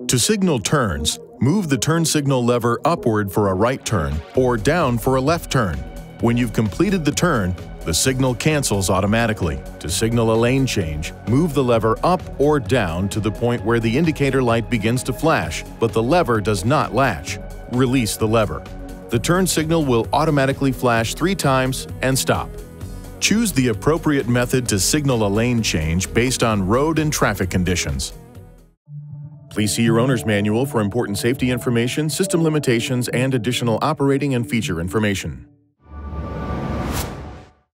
To signal turns, move the turn signal lever upward for a right turn or down for a left turn. When you've completed the turn, the signal cancels automatically. To signal a lane change, move the lever up or down to the point where the indicator light begins to flash, but the lever does not latch. Release the lever. The turn signal will automatically flash 3 times and stop. Choose the appropriate method to signal a lane change based on road and traffic conditions. Please see your owner's manual for important safety information, system limitations, and additional operating and feature information.